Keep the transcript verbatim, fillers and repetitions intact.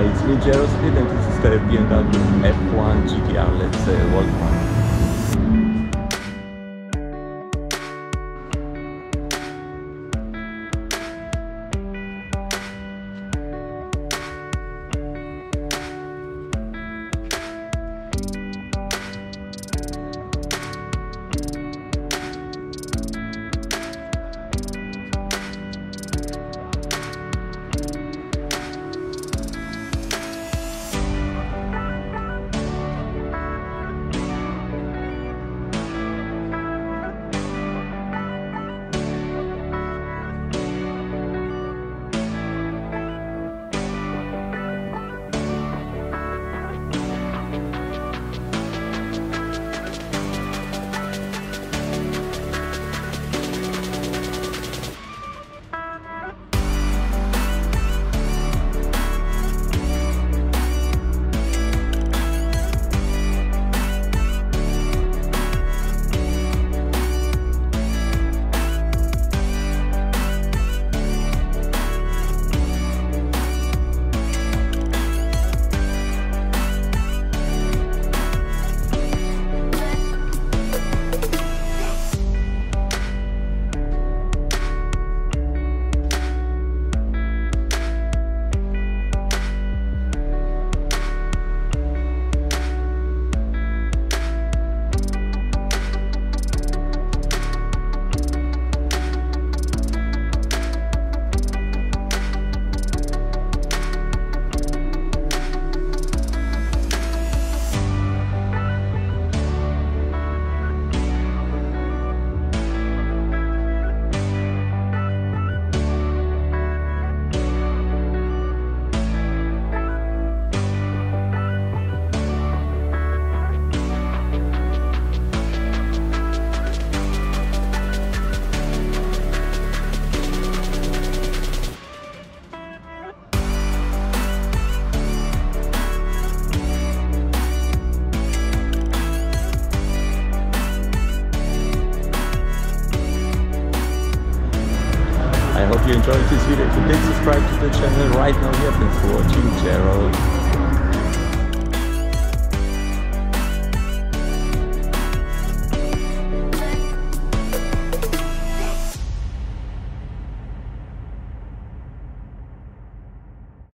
it's me, JARO, and this is the B M W F one G T R, let's say, walkaround. I hope you enjoyed this video. If you did, subscribe to the channel right now. We have been watching JARO.